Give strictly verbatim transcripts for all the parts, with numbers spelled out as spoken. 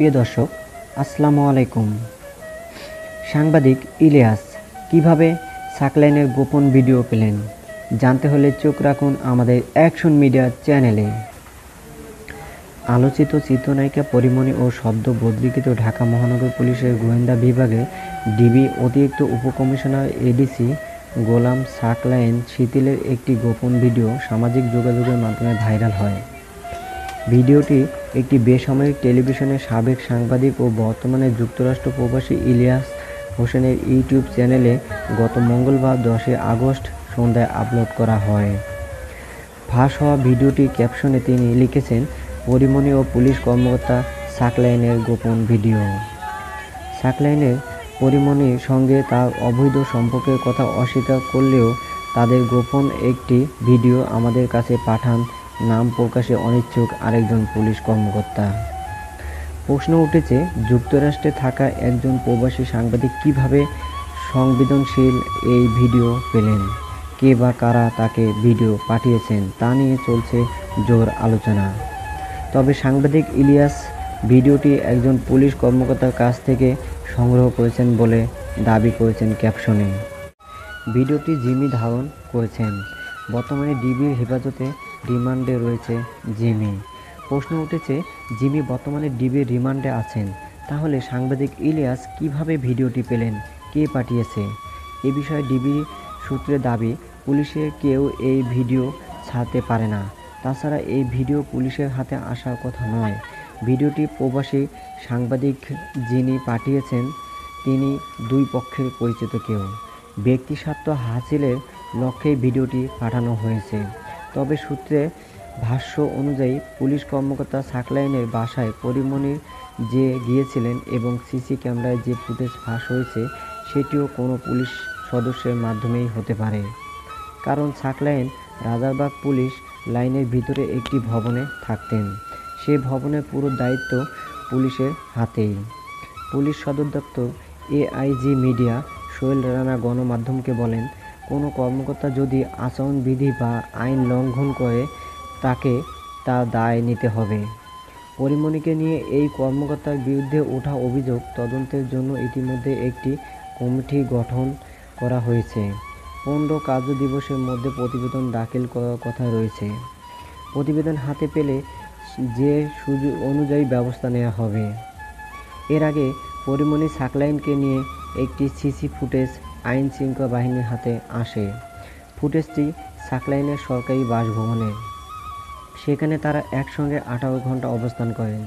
প্রিয় দর্শক, আসসালামু আলাইকুম। সাংবাদিক ইলিয়াস কিভাবে সাকলাইনের গোপন ভিডিও পেলেন জানতে হলে চোখ রাখুন আমাদের অ্যাকশন মিডিয়া চ্যানেলে। আলোচিত চিত্রনায়িকা পরিমণি ও সদ্য বদলিকৃত ঢাকা মহানগর পুলিশের গোয়েন্দা বিভাগে ডিবি অতিরিক্ত উপকমিশনার এডিসি গোলাম সাকলাইন শিথিলের একটি গোপন ভিডিও সামাজিক যোগাযোগের মাধ্যমে ভাইরাল হয়। ভিডিওটি একটি বেসামরিক টেলিভিশনের সাবেক সাংবাদিক ও বর্তমানে যুক্তরাষ্ট্র প্রবাসী ইলিয়াস হোসেনের ইউটিউব চ্যানেলে গত মঙ্গলবার দশই আগস্ট সন্ধ্যায় আপলোড করা হয়। ফাঁস হওয়া ভিডিওটি ক্যাপশনে তিনি লিখেছেন, পরিমণি ও পুলিশ কর্মকর্তা সাকলাইনের গোপন ভিডিও। সাকলাইনের পরিমণির সঙ্গে তার অবৈধ সম্পর্কের কথা অস্বীকার করলেও তাদের গোপন একটি ভিডিও আমাদের কাছে পাঠান নাম প্রকাশে অনিচ্ছুক আরেকজন পুলিশ কর্মকর্তা। প্রশ্ন উঠেছে, যুক্তরাষ্ট্রে থাকা একজন প্রবাসী সাংবাদিক কিভাবে সংবেদনশীল এই ভিডিও পেলেন, কে বা কারা তাকে ভিডিও পাঠিয়েছেন তা নিয়ে চলছে জোর আলোচনা। তবে সাংবাদিক ইলিয়াস ভিডিওটি একজন পুলিশ কর্মকর্তার কাছ থেকে সংগ্রহ করেছেন বলে দাবি করেছেন ক্যাপশনে। ভিডিওটি জিমি ধারণ করেছেন। বর্তমানে ডিবির হেফাজতে রিমান্ডে রয়েছে জিমি। প্রশ্ন উঠেছে, জিমি বর্তমানে ডিবির রিমান্ডে আছেন, তাহলে সাংবাদিক ইলিয়াস কিভাবে ভিডিওটি পেলেন, কে পাঠিয়েছে? এ বিষয়ে ডিবি সূত্রে দাবি, পুলিশের কেউ এই ভিডিও ছাড়তে পারে না। তাছাড়া এই ভিডিও পুলিশের হাতে আসার কথা নয়। ভিডিওটি প্রবাসী সাংবাদিক যিনি পাঠিয়েছেন তিনি দুই পক্ষের পরিচিত কেউ। ব্যক্তিস্বার্থ হাসিলের লক্ষ্যেই ভিডিওটি পাঠানো হয়েছে। তবে সূত্রে ভাষ্য অনুযায়ী পুলিশ কর্মকর্তা সাকলাইনের বাসায় পরিমণি যে গিয়েছিলেন এবং সিসি ক্যামেরায় যে ফুটেজ ফাঁস হয়েছে সেটিও কোনো পুলিশ সদস্যের মাধ্যমেই হতে পারে। কারণ সাকলাইন রাজারবাগ পুলিশ লাইনের ভিতরে একটি ভবনে থাকতেন। সে ভবনের পুরো দায়িত্ব পুলিশের হাতেই। পুলিশ সদর দপ্তর এআইজি মিডিয়া সোহেল রানা গণমাধ্যমকে বলেন, কোনো কর্মকর্তা যদি আচরণবিধি বা আইন লঙ্ঘন করে তাকে তার দায় নিতে হবে। পরিমণিকে নিয়ে এই কর্মকর্তার বিরুদ্ধে ওঠা অভিযোগ তদন্তের জন্য ইতিমধ্যে একটি কমিটি গঠন করা হয়েছে। পনেরো কার্য দিবসের মধ্যে প্রতিবেদন দাখিল করার কথা রয়েছে। প্রতিবেদন হাতে পেলে যে সুযোগ অনুযায়ী ব্যবস্থা নেওয়া হবে। এর আগে পরিমণি সাকলাইনকে নিয়ে একটি সিসি ফুটেজ আইন শৃঙ্খলা বাহিনীর হাতে আসে। ফুটেজটি সাকলাইনের সরকারি বাসভবনে। সেখানে তারা একসঙ্গে আঠারো ঘন্টা অবস্থান করেন।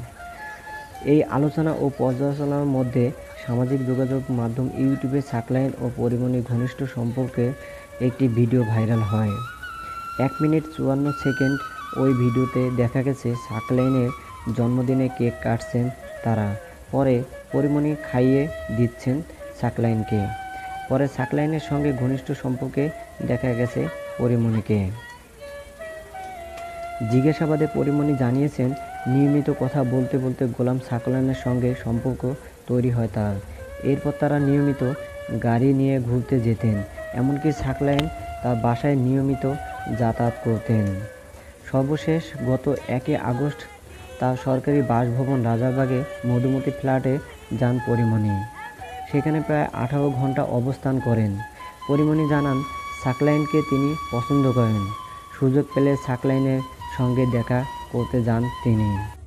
এই আলোচনা ও পর্যালোচনার মধ্যে সামাজিক যোগাযোগ মাধ্যম ইউটিউবে সাকলাইন ও পরিমণির ঘনিষ্ঠ সম্পর্কে একটি ভিডিও ভাইরাল হয়। এক মিনিট চুয়ান্ন সেকেন্ড ওই ভিডিওতে দেখা গেছে সাকলাইনের জন্মদিনে কেক কাটছেন তারা। পরে পরিমণি খাইয়ে দিচ্ছেন সাকলাইনকে। পরে সাকলাইনের সঙ্গে ঘনিষ্ঠ সম্পর্কে দেখা গেছে পরিমণিকে। জিজ্ঞাসাবাদে পরিমণি জানিয়েছেন, নিয়মিত কথা বলতে বলতে গোলাম সাকলাইনের সঙ্গে সম্পর্ক তৈরি হয় তার। এরপর তারা নিয়মিত গাড়ি নিয়ে ঘুরতে যেতেন। এমনকি সাকলাইন তার বাসায় নিয়মিত যাতায়াত করতেন। সর্বশেষ গত একই আগস্ট তার সরকারি বাসভবন রাজারবাগে মধুমতি ফ্ল্যাটে যান পরিমণি। সেখানে প্রায় আঠারো ঘন্টা অবস্থান করেন। পরিমণি জানান, সাকলাইনকে তিনি পছন্দ করেন। সুযোগ পেলে সাকলাইনের সঙ্গে দেখা করতে যান তিনি।